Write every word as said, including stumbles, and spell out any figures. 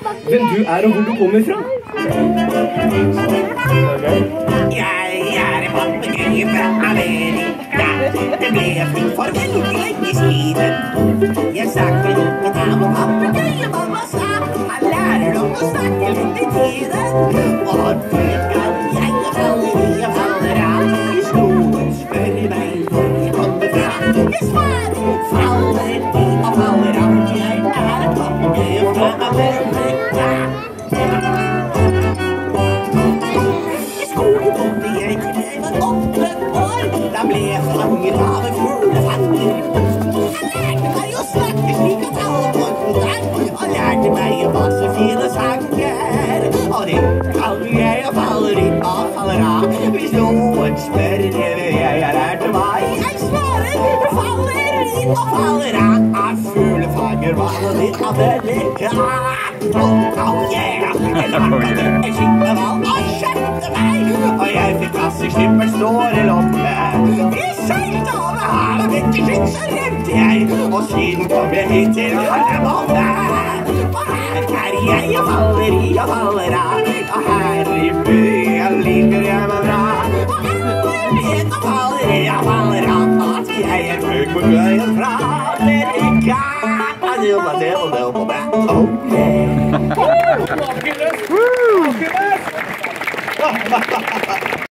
hvem du er og hvor du kommer fra. Jeg er en papegøye fra Amerika. Det ble jeg flytt for veldig lenge siden. Jeg snakker litt av papegøyen, mamma sa. Han lærer nok å snakke litt i tiden. Og det kan jeg faller i og faller av. Hvis noen spør meg hvor jeg kommer fra, jeg svarer faller i og faller av. Jeg er en papegøye fra Amerika. I skolen bodde jeg til jeg var åtte år. Da ble jeg fanget av en fuglefanger. Han lærte meg å snakke slik at alle får kontakt, og lærte meg masse fine sanger. Og det kaller jeg og faller i og faller av. Hvis noen spør det vil jeg har lært meg, jeg svarer faller i og faller av. Av fuglefanger var det i Amerika. Oh, oh yeah, en vakket en skikkeball og kjøpte meg, og jeg fikk kasseslipperen står i lomme. Vi seilte over havet mitt i skitt, så rømte jeg, og siden kom jeg hit til Kardemomme. Og her er jeg og faller i og faller av, og her i byen liker jeg meg bra. Og her vet og faller i og faller av, at jeg er Papegøyen fra Amerika. Det var det, og det var det. Ok.